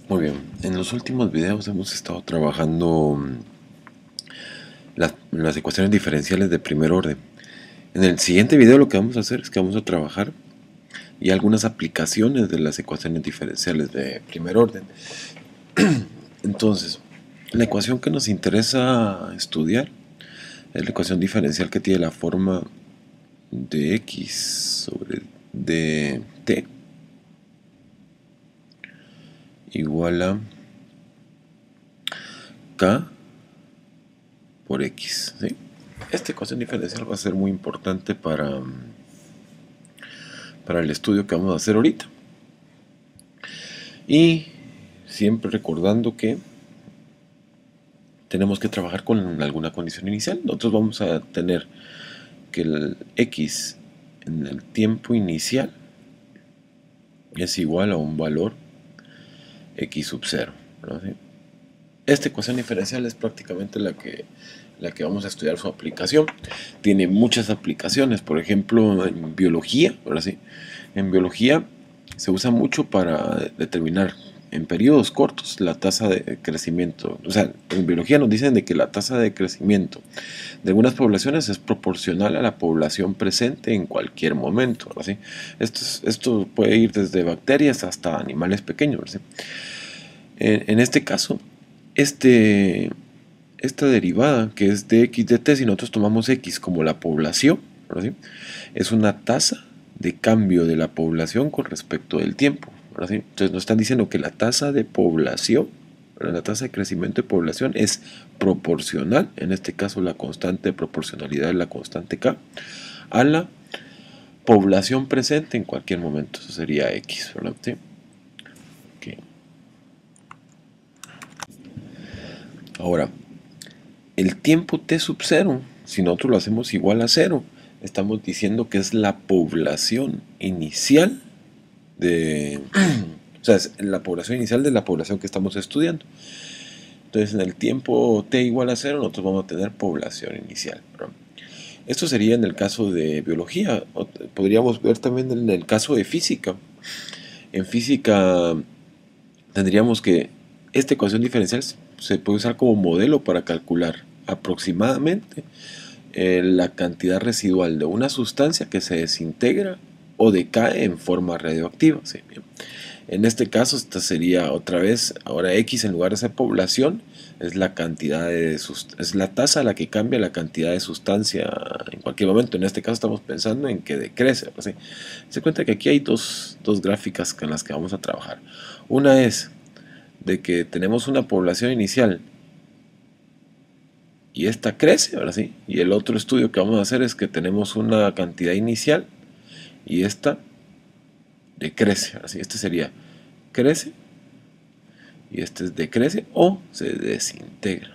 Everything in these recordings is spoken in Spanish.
Muy bien, en los últimos videos hemos estado trabajando las ecuaciones diferenciales de primer orden. En el siguiente video lo que vamos a hacer es que vamos a trabajar y algunas aplicaciones de las ecuaciones diferenciales de primer orden. Entonces, la ecuación que nos interesa estudiar es la ecuación diferencial que tiene la forma de x sobre dt igual a k por x, ¿sí? Esta ecuación diferencial va a ser muy importante para el estudio que vamos a hacer ahorita. Y siempre recordando que tenemos que trabajar con alguna condición inicial. Nosotros vamos a tener que el x en el tiempo inicial es igual a un valor x sub 0, ¿no? ¿Sí? Esta ecuación diferencial es prácticamente la que vamos a estudiar su aplicación. Tiene muchas aplicaciones, por ejemplo en biología, ahora sí, en biología se usa mucho para determinar en periodos cortos la tasa de crecimiento. O sea, en biología nos dicen de que la tasa de crecimiento de algunas poblaciones es proporcional a la población presente en cualquier momento, ¿sí? Esto puede ir desde bacterias hasta animales pequeños, ¿sí? En este caso, esta derivada que es de x dt, si nosotros tomamos x como la población, ¿sí? Es una tasa de cambio de la población con respecto del tiempo, ¿sí? Entonces nos están diciendo que la tasa de población, la tasa de crecimiento de población es proporcional, en este caso la constante de proporcionalidad es la constante k, a la población presente en cualquier momento. Eso sería x, ¿verdad? ¿Sí? Okay. Ahora, el tiempo t sub 0, si nosotros lo hacemos igual a 0, estamos diciendo que es la población inicial de... o sea, es la población inicial de la población que estamos estudiando. Entonces, en el tiempo t igual a 0, nosotros vamos a tener población inicial, ¿no? Esto sería en el caso de biología. Podríamos ver también en el caso de física. En física tendríamos que esta ecuación diferencial se puede usar como modelo para calcular aproximadamente la cantidad residual de una sustancia que se desintegra o decae en forma radioactiva. ¿Sí? En este caso, esta sería otra vez, ahora x en lugar de ser población, es la cantidad es la tasa a la que cambia la cantidad de sustancia en cualquier momento. En este caso estamos pensando en que decrece. ¿Sí? Se cuenta que aquí hay dos gráficas con las que vamos a trabajar. Una es de que tenemos una población inicial y esta crece, ahora sí. Y el otro estudio que vamos a hacer es que tenemos una cantidad inicial y esta decrece. Ahora sí, este sería crece y este es decrece o se desintegra.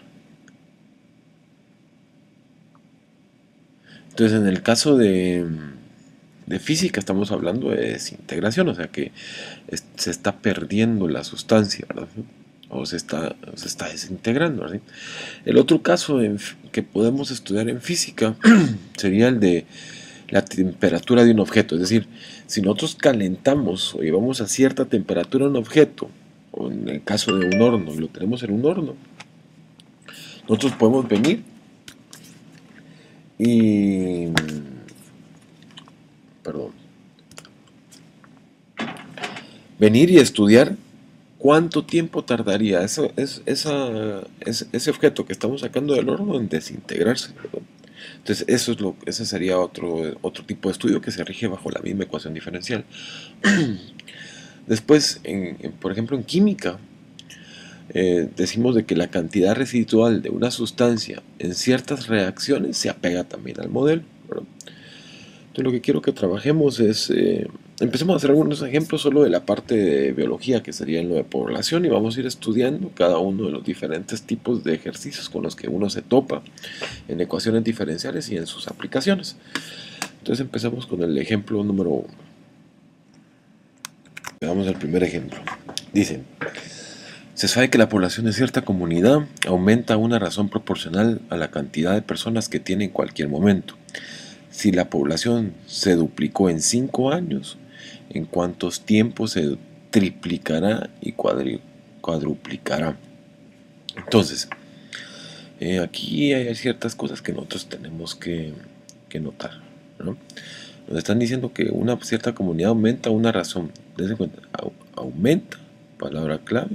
Entonces, en el caso de física estamos hablando de desintegración, o sea que se está perdiendo la sustancia, ¿verdad? O se está desintegrando, ¿verdad? El otro caso que podemos estudiar en física sería el de la temperatura de un objeto. Es decir, si nosotros calentamos o llevamos a cierta temperatura un objeto, o en el caso de un horno, y lo tenemos en un horno, nosotros podemos venir y... perdón. Venir y estudiar cuánto tiempo tardaría ese objeto que estamos sacando del horno en desintegrarse, ¿verdad? Entonces ese sería otro tipo de estudio que se rige bajo la misma ecuación diferencial. Después, por ejemplo, en química, decimos de que la cantidad residual de una sustancia en ciertas reacciones se apega también al modelo, ¿verdad? Entonces lo que quiero que trabajemos es, empecemos a hacer algunos ejemplos solo de la parte de biología, que sería en lo de población, y vamos a ir estudiando cada uno de los diferentes tipos de ejercicios con los que uno se topa en ecuaciones diferenciales y en sus aplicaciones. Entonces empezamos con el ejemplo número 1. Veamos el primer ejemplo. Dice, se sabe que la población de cierta comunidad aumenta a una razón proporcional a la cantidad de personas que tiene en cualquier momento. Si la población se duplicó en 5 años, ¿en cuántos tiempos se triplicará y cuadruplicará. Entonces, aquí hay ciertas cosas que nosotros tenemos que notar, ¿no? Nos están diciendo que una cierta comunidad aumenta una razón. Dense cuenta, aumenta, palabra clave,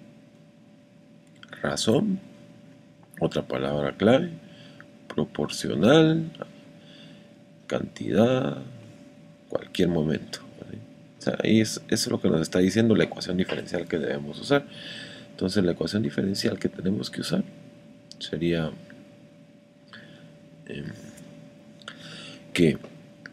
razón, otra palabra clave, proporcional, cantidad, cualquier momento. ¿Vale? O sea, ahí eso es lo que nos está diciendo la ecuación diferencial que debemos usar. Entonces la ecuación diferencial que tenemos que usar sería que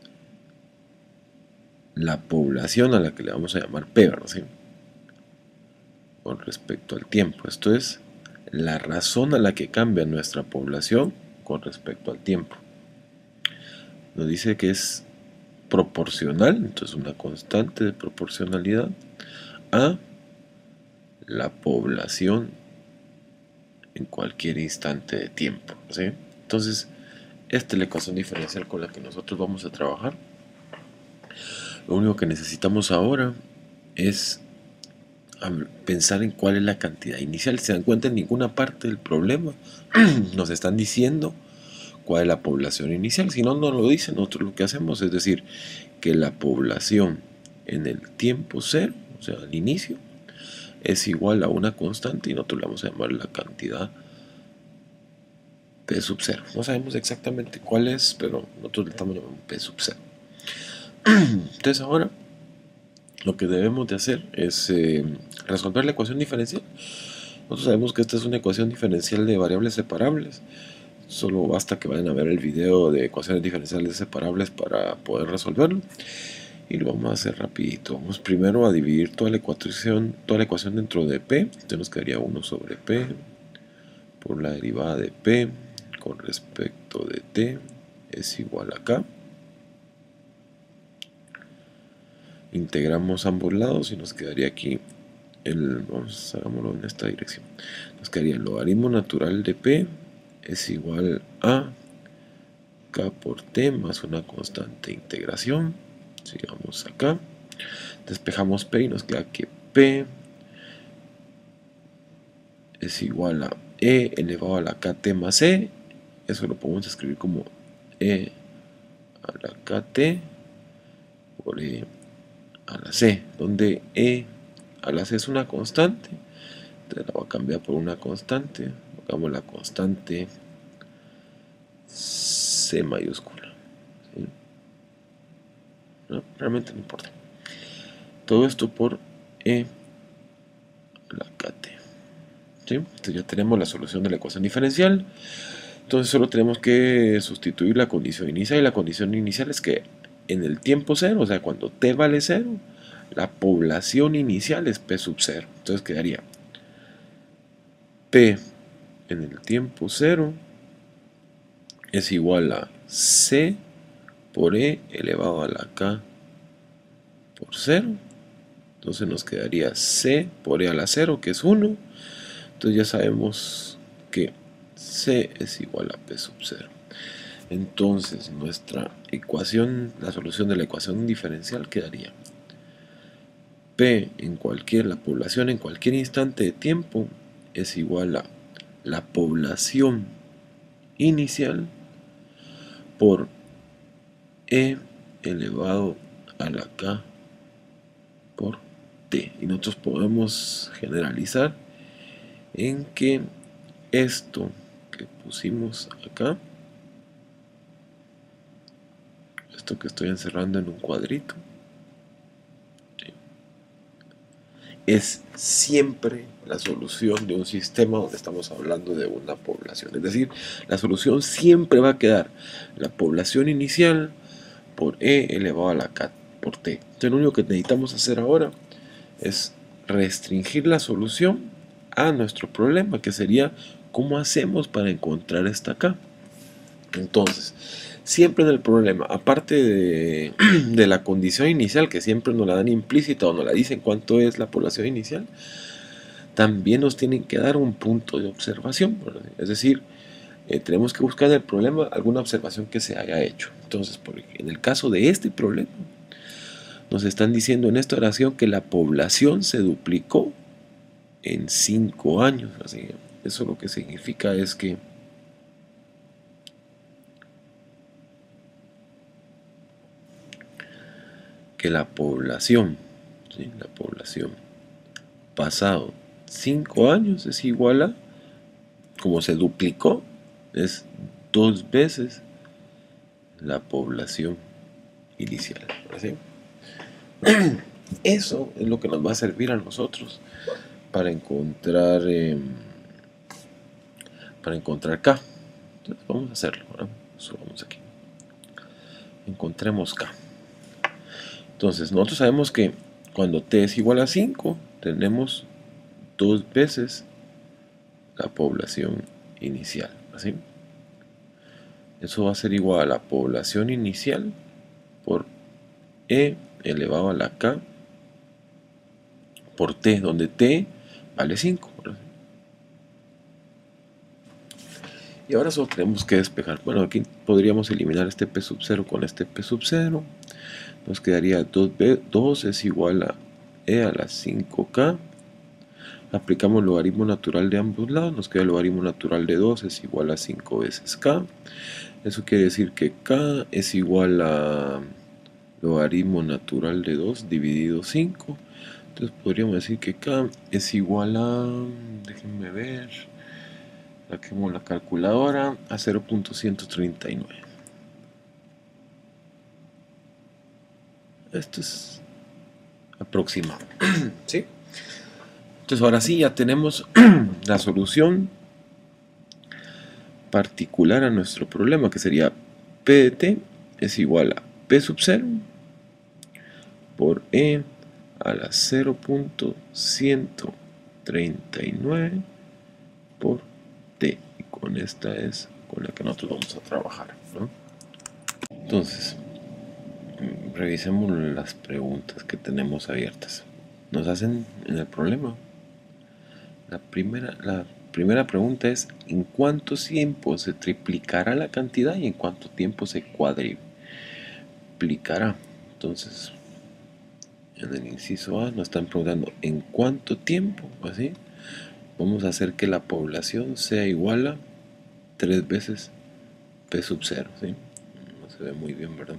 la población a la que le vamos a llamar P, ¿verdad? ¿Sí? Con respecto al tiempo. Esto es la razón a la que cambia nuestra población con respecto al tiempo. Nos dice que es proporcional, entonces una constante de proporcionalidad a la población en cualquier instante de tiempo, ¿sí? Entonces, esta es la ecuación diferencial con la que nosotros vamos a trabajar. Lo único que necesitamos ahora es pensar en cuál es la cantidad inicial. Si se dan cuenta, en ninguna parte del problema nos están diciendo cuál es la población inicial. Si no nos lo dicen, nosotros lo que hacemos es decir que la población en el tiempo cero, o sea, al inicio, es igual a una constante y nosotros le vamos a llamar la cantidad P sub 0. No sabemos exactamente cuál es, pero nosotros le estamos llamando P sub 0. Entonces ahora lo que debemos de hacer es resolver la ecuación diferencial. Nosotros sabemos que esta es una ecuación diferencial de variables separables. Solo basta que vayan a ver el video de ecuaciones diferenciales separables para poder resolverlo. Y lo vamos a hacer rapidito. Vamos primero a dividir toda la ecuación dentro de P. Entonces nos quedaría 1 sobre P por la derivada de P con respecto de T es igual a K. Integramos ambos lados y nos quedaría aquí hagámoslo en esta dirección. Nos quedaría el logaritmo natural de P es igual a K por T más una constante de integración. Sigamos acá. Despejamos P y nos queda que P es igual a E elevado a la KT más E. Eso lo podemos escribir como E a la KT por E a la C, donde E a la C es una constante. Entonces la voy a cambiar por una constante. Pongamos la constante C mayúscula. ¿Sí? ¿No? Realmente no importa. Todo esto por E a la KT. ¿Sí? Entonces ya tenemos la solución de la ecuación diferencial. Entonces solo tenemos que sustituir la condición inicial. Y la condición inicial es que en el tiempo cero, o sea, cuando T vale 0, la población inicial es P sub 0. Entonces quedaría P en el tiempo 0 es igual a C por E elevado a la K por 0. Entonces nos quedaría C por E a la 0, que es 1. Entonces ya sabemos que C es igual a P sub 0. Entonces nuestra ecuación, la solución de la ecuación diferencial quedaría P en la población en cualquier instante de tiempo es igual a la población inicial por E elevado a la K por T. Y nosotros podemos generalizar en que esto que pusimos acá, esto que estoy encerrando en un cuadrito, es siempre la solución de un sistema donde estamos hablando de una población. Es decir, la solución siempre va a quedar la población inicial por E elevado a la K por T. Entonces lo único que necesitamos hacer ahora es restringir la solución a nuestro problema, que sería ¿cómo hacemos para encontrar esta K? Entonces, siempre en el problema, aparte de la condición inicial, que siempre nos la dan implícita o nos la dicen cuánto es la población inicial, también nos tienen que dar un punto de observación, ¿verdad? Es decir, tenemos que buscar en el problema alguna observación que se haya hecho. Entonces, en el caso de este problema, nos están diciendo en esta oración que la población se duplicó en 5 años. Así, eso lo que significa es que la población, ¿sí? La población pasado 5 años es igual a, como se duplicó, es 2 veces la población inicial. ¿Sí? Eso es lo que nos va a servir a nosotros para encontrar K. Entonces vamos a hacerlo, ¿verdad? Subamos aquí. Encontremos K. Entonces nosotros sabemos que cuando t es igual a 5 tenemos 2 veces la población inicial. ¿Así? Eso va a ser igual a la población inicial por e elevado a la k por t, donde t vale 5. ¿Verdad? Y ahora solo tenemos que despejar. Bueno, aquí podríamos eliminar este p sub 0 con este p sub 0. Nos quedaría 2 es igual a e a la 5k. Aplicamos el logaritmo natural de ambos lados, nos queda el logaritmo natural de 2 es igual a 5 veces k. Eso quiere decir que k es igual a logaritmo natural de 2 dividido 5. Entonces podríamos decir que k es igual a, déjenme ver, saquemos la calculadora, a 0.139. Esto es aproximado. ¿Sí? Entonces ahora sí ya tenemos la solución particular a nuestro problema, que sería P de t es igual a P sub 0 por E a la 0.139 por t. Y con esta es con la que nosotros vamos a trabajar, ¿no? Entonces, revisemos las preguntas que tenemos abiertas. Nos hacen en el problema. La primera pregunta es: ¿en cuánto tiempo se triplicará la cantidad y en cuánto tiempo se cuadriplicará? Entonces, en el inciso A nos están preguntando ¿en cuánto tiempo? Así vamos a hacer que la población sea igual a 3 veces P sub 0. ¿Sí? No se ve muy bien, ¿verdad?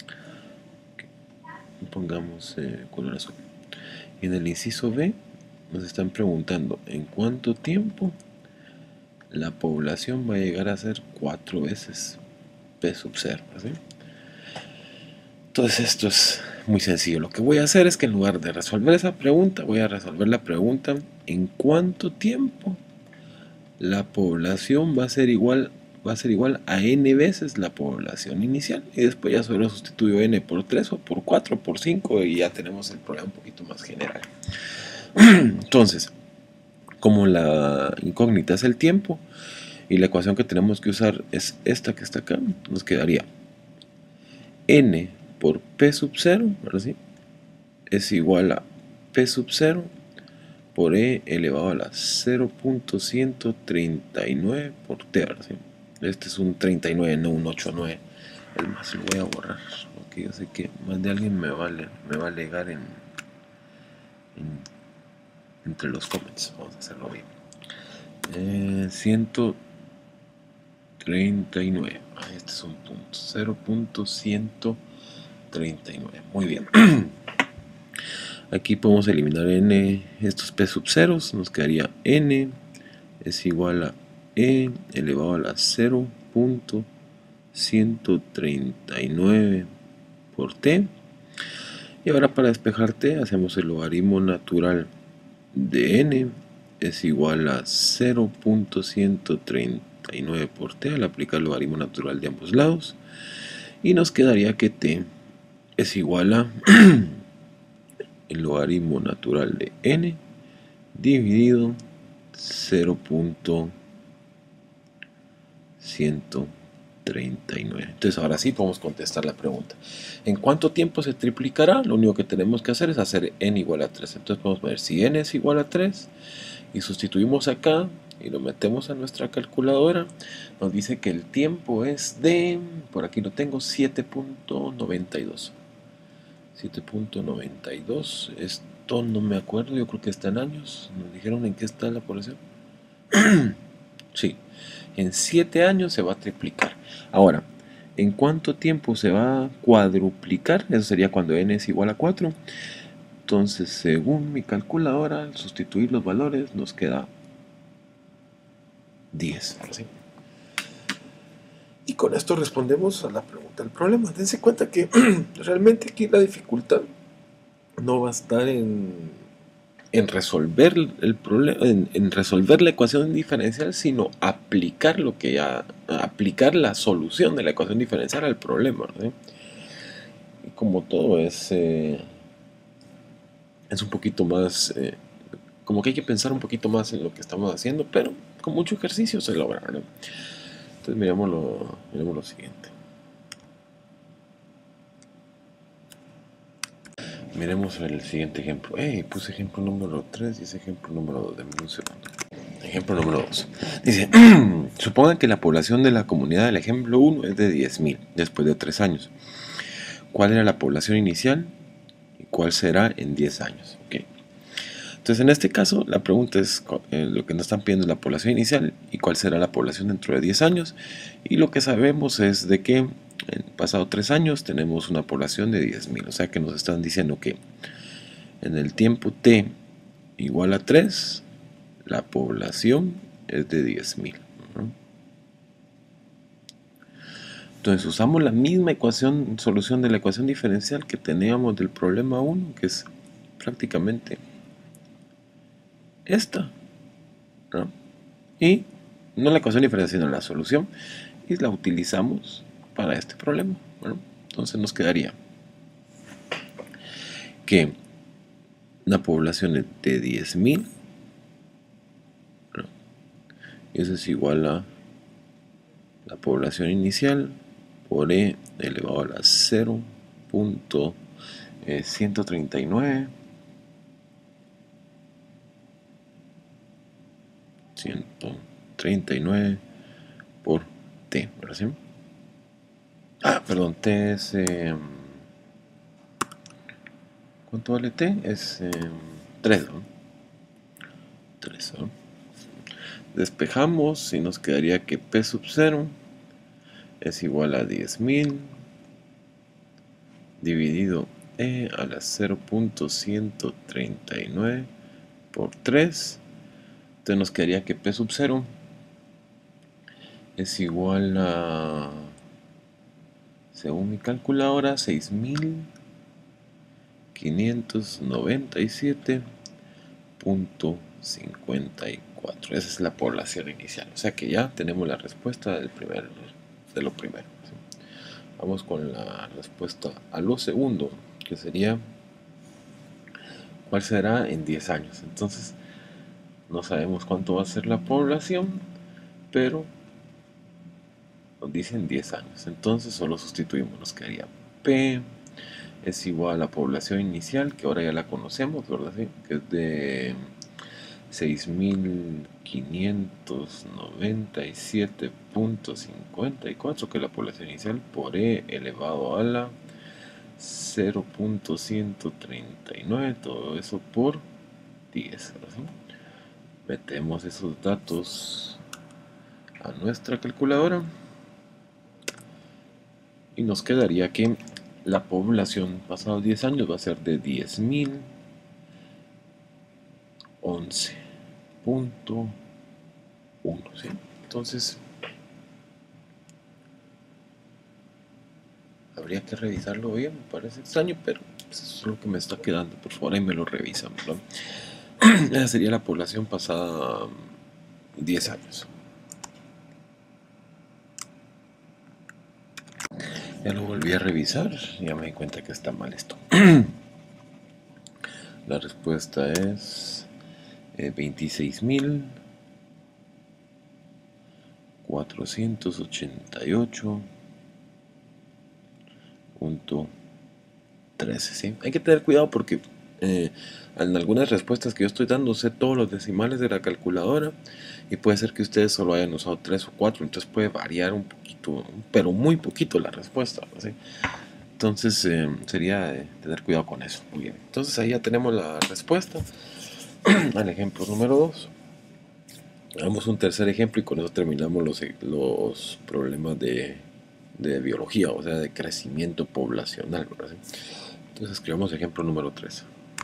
Pongamos color azul. Y en el inciso B nos están preguntando ¿en cuánto tiempo la población va a llegar a ser 4 veces P sub 0? ¿Sí? Entonces esto es muy sencillo. Lo que voy a hacer es que en lugar de resolver esa pregunta, voy a resolver la pregunta ¿en cuánto tiempo la población va a ser igual a n veces la población inicial? Y después ya solo sustituyo n por 3 o por 4 o por 5 y ya tenemos el problema un poquito más general. Entonces, como la incógnita es el tiempo y la ecuación que tenemos que usar es esta que está acá, nos quedaría n por P sub 0, ¿sí? Es igual a P sub 0 por E elevado a la 0.139 por T, ¿sí? Este es un 39, no un 89. El más lo voy a borrar, porque yo sé que más de alguien me va a alegar entre los comments. Vamos a hacerlo bien. 139. Este es un punto. 0.139. Muy bien. Aquí podemos eliminar n, estos p sub ceros. Nos quedaría n es igual a e elevado a la 0.139 por t. Y ahora para despejar t hacemos el logaritmo natural de n es igual a 0.139 por t al aplicar el logaritmo natural de ambos lados. Y nos quedaría que t es igual a el logaritmo natural de n dividido 0.139. Entonces ahora sí podemos contestar la pregunta. ¿En cuánto tiempo se triplicará? Lo único que tenemos que hacer es hacer n igual a 3. Entonces podemos ver si n es igual a 3 y sustituimos acá y lo metemos a nuestra calculadora. Nos dice que el tiempo es de, por aquí lo tengo, 7.92. 7.92. Esto no me acuerdo, yo creo que está en años. Nos dijeron en qué está la población. Sí, en 7 años se va a triplicar. Ahora, ¿en cuánto tiempo se va a cuadruplicar? Eso sería cuando n es igual a 4. Entonces, según mi calculadora, al sustituir los valores, nos queda 10. ¿Sí? Y con esto respondemos a la pregunta del problema. Dense cuenta que realmente aquí la dificultad no va a estar en resolver el problema, en resolver la ecuación diferencial, sino aplicar aplicar la solución de la ecuación diferencial al problema. ¿Sí? Y como todo es un poquito más, como que hay que pensar un poquito más en lo que estamos haciendo, pero con mucho ejercicio se logra. ¿No? Entonces miremos lo siguiente. Miremos el siguiente ejemplo. Puse ejemplo número 3 y ese ejemplo número 2. Denme un segundo. Ejemplo número 2. Dice, supongan que la población de la comunidad del ejemplo 1 es de 10.000 después de 3 años. ¿Cuál era la población inicial y cuál será en 10 años? Okay. Entonces, en este caso, la pregunta es, lo que nos están pidiendo es la población inicial y cuál será la población dentro de 10 años. Y lo que sabemos es de que en pasado 3 años tenemos una población de 10.000. O sea que nos están diciendo que en el tiempo t igual a 3, la población es de 10.000. Entonces usamos la misma solución de la ecuación diferencial que teníamos del problema 1, que es prácticamente esta, ¿no? Y no la ecuación diferencial, sino la solución, y la utilizamos para este problema. Bueno, entonces nos quedaría que la población es de 10.000, ¿no? Y eso es igual a la población inicial por e elevado a la 0.139 por t, ¿verdad? ¿Sí? Perdón, t es... ¿cuánto vale t? Es 3, ¿no? 3, ¿no? Despejamos y nos quedaría que p sub 0 es igual a 10.000 dividido e a la 0.139 por 3. Entonces nos quedaría que p sub 0 es igual a, según mi calculadora, 6.597.54. Esa es la población inicial. O sea que ya tenemos la respuesta de lo primero. ¿Sí? Vamos con la respuesta a lo segundo, que sería ¿cuál será en 10 años? Entonces no sabemos cuánto va a ser la población, pero nos dicen 10 años. Entonces solo sustituimos, nos quedaría P es igual a la población inicial, que ahora ya la conocemos, ¿verdad? ¿Sí? Que es de 6.597.54, que es la población inicial, por e elevado a la 0.139, todo eso por 10. ¿Sí? Metemos esos datos a nuestra calculadora y nos quedaría que la población pasados 10 años va a ser de 10.011.1. ¿Sí? Entonces habría que revisarlo bien, me parece extraño, pero eso es lo que me está quedando. Por favor, ahí me lo revisan, ¿no? Esa sería la población pasada 10 años. Ya lo volví a revisar, ya me di cuenta que está mal esto. La respuesta es 26.488.13. ¿Sí? Hay que tener cuidado porque en algunas respuestas que yo estoy dando sé todos los decimales de la calculadora y puede ser que ustedes solo hayan usado 3 o 4, entonces puede variar un poquito, pero muy poquito la respuesta, ¿sí? Entonces sería tener cuidado con eso. Muy bien. Entonces ahí ya tenemos la respuesta al ejemplo número 2. Hagamos un tercer ejemplo y con eso terminamos los problemas de biología, o sea, de crecimiento poblacional, ¿verdad? Entonces escribamos ejemplo número 3.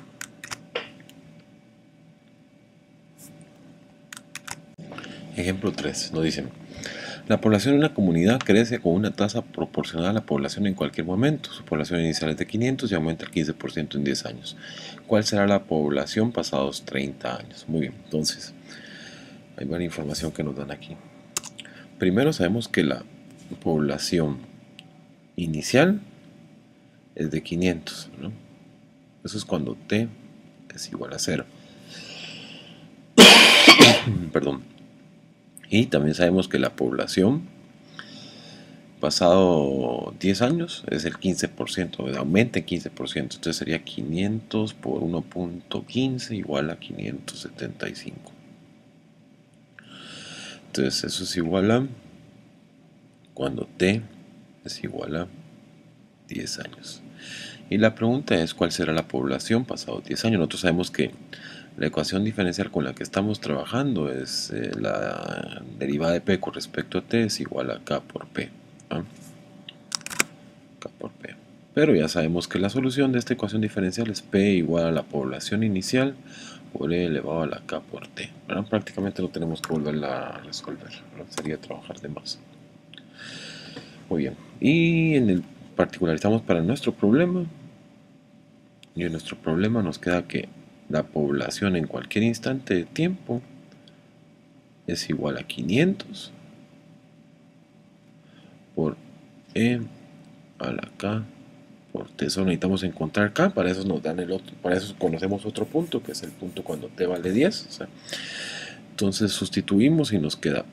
Ejemplo 3, nos dicen: la población de una comunidad crece con una tasa proporcional a la población en cualquier momento. Su población inicial es de 500 y aumenta el 15% en 10 años. ¿Cuál será la población pasados 30 años? Muy bien, entonces hay varias información que nos dan aquí. Primero sabemos que la población inicial es de 500, ¿no? Eso es cuando t es igual a 0. Perdón. Y también sabemos que la población pasado 10 años es el 15%, aumenta en 15%, entonces sería 500 por 1.15 igual a 575. Entonces eso es igual a cuando t es igual a 10 años. Y la pregunta es: ¿cuál será la población pasados 10 años? Nosotros sabemos que la ecuación diferencial con la que estamos trabajando es la derivada de p con respecto a t es igual a k por p. ¿Ah? K por p. Pero ya sabemos que la solución de esta ecuación diferencial es p igual a la población inicial por e elevado a la k por t. ¿Verdad? Prácticamente no tenemos que volverla a resolver, ¿verdad? Sería trabajar de más. Muy bien. Y en el particularizamos para nuestro problema. Y en nuestro problema nos queda que la población en cualquier instante de tiempo es igual a 500 por e a la k por t. Eso necesitamos encontrar k, para eso nos dan el otro, para eso conocemos otro punto, que es el punto cuando t vale 10. O sea, entonces sustituimos y nos queda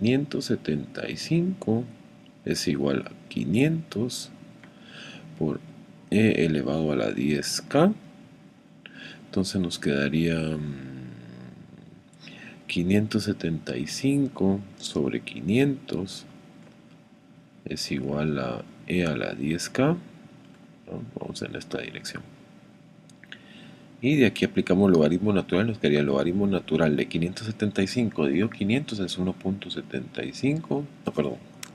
575 es igual a 500 por e elevado a la 10k. Entonces nos quedaría 575 sobre 500 es igual a e a la 10k, ¿no? Vamos en esta dirección. Y de aquí aplicamos logaritmo natural, nos quedaría el logaritmo natural de 575 dividido 500 es 1.75, no, perdón,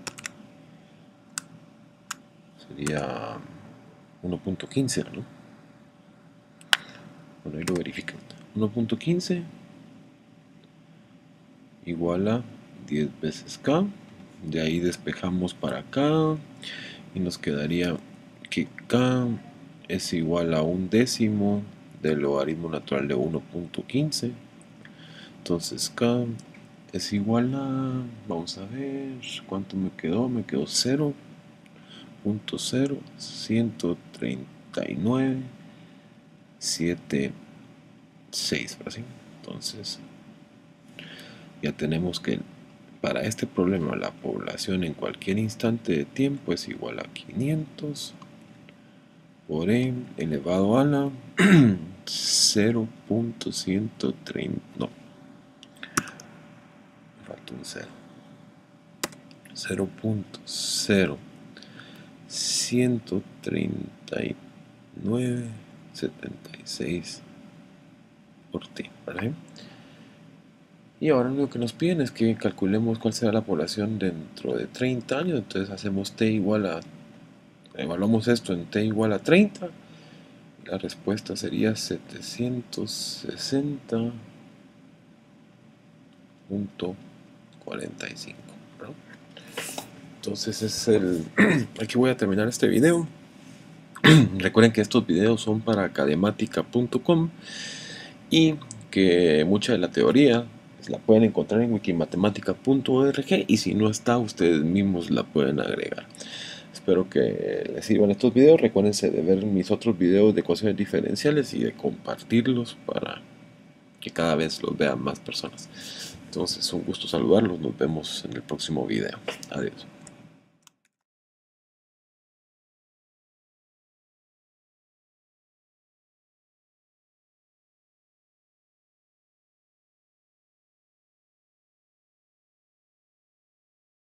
sería 1.15, ¿no? Bueno, ahí lo verifican. 1.15 igual a 10 veces k. De ahí despejamos para acá y nos quedaría que k es igual a 1/10 del logaritmo natural de 1.15. Entonces k es igual a, vamos a ver cuánto me quedó 0.013976, ¿así? Entonces ya tenemos que para este problema la población en cualquier instante de tiempo es igual a 500 por e elevado a la 0.130, no, me falta un 0, 0.13976 por t, ¿vale? Y ahora lo que nos piden es que calculemos cuál será la población dentro de 30 años. Entonces hacemos t igual a, evaluamos esto en t igual a 30. La respuesta sería 760.45, ¿no? Entonces es aquí voy a terminar este video. Recuerden que estos videos son para academatica.com y que mucha de la teoría la pueden encontrar en wikimatematica.org, y si no está, ustedes mismos la pueden agregar. Espero que les sirvan estos videos. Recuérdense de ver mis otros videos de ecuaciones diferenciales y de compartirlos para que cada vez los vean más personas. Entonces, un gusto saludarlos. Nos vemos en el próximo video. Adiós.